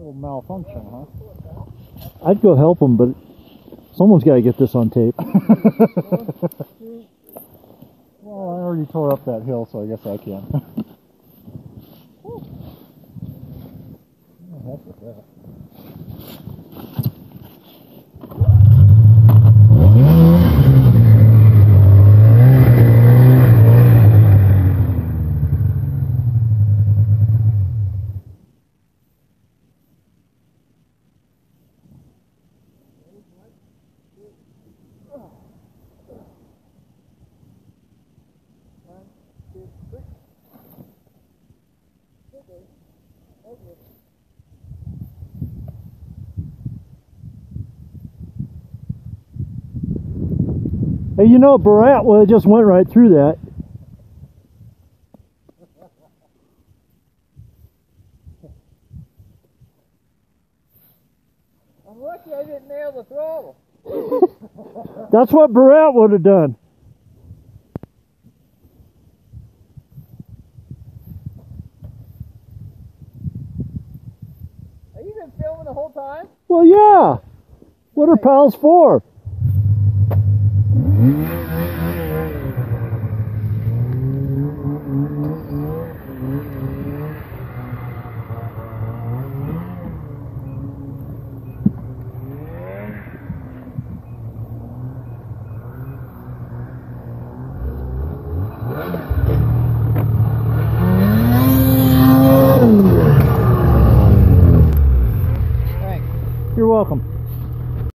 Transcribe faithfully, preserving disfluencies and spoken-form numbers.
Little malfunction, huh? I'd go help them, but someone's got to get this on tape. Well, I already tore up that hill, so I guess I can. Oh, heck with that. Hey, you know, Barat, well, it just went right through that. I'm lucky I didn't nail the throttle. That's what Barat would have done. Have you been filming the whole time? Well, yeah. What are pals for? Thanks. You're welcome.